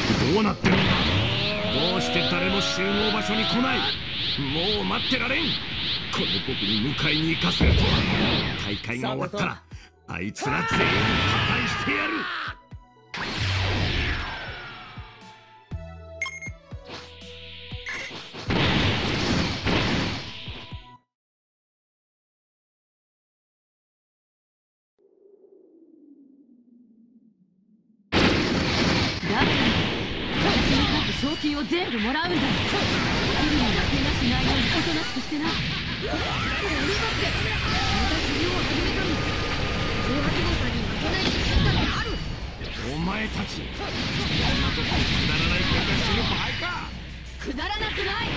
どうなってるんだ。どうして誰も集合場所に来ない。もう待ってられん。この僕に迎えに行かせるとは。大会が終わったらあいつら全員破壊してやる。 賞金を全部もらうんだ。一人に負けなしないようにおとなしくしてな。俺だって私を始めたんだ。18号さんに負けない自信なんてある。 お前たちこんなとこくだらない喧嘩してる場合か。 くだらなくない。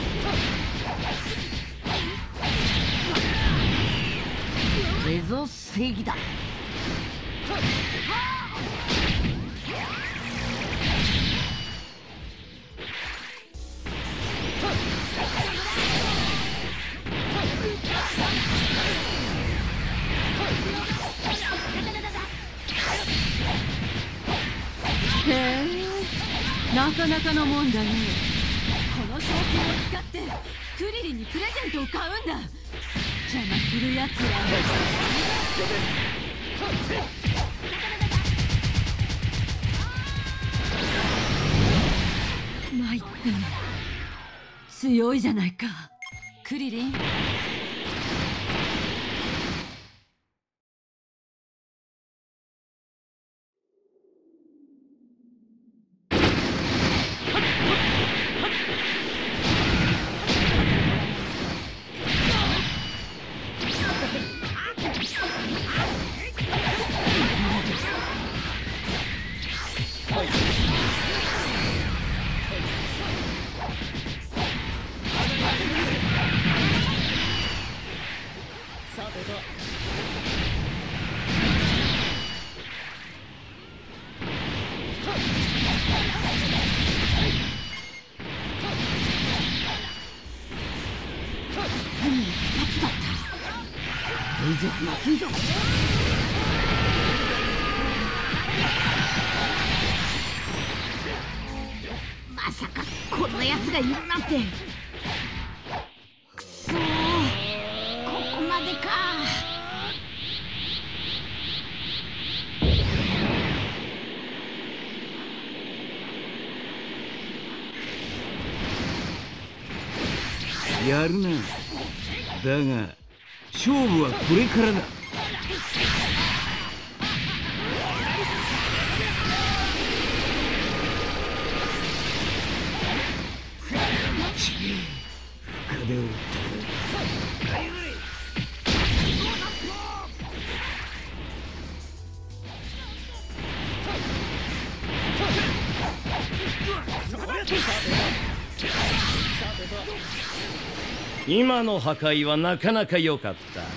これぞ正義だ。へえ、なかなかのもんだね。この賞金を使ってクリリンにプレゼントを買うんだ。邪魔するやつは参ったね。強いじゃないかクリリン。まずいぞ。まさかこんなやつがいるなんて。くそー、ここまでか。 やるな。だが勝負はこれからだ。深手を打った。 今の破壊はなかなか良かった。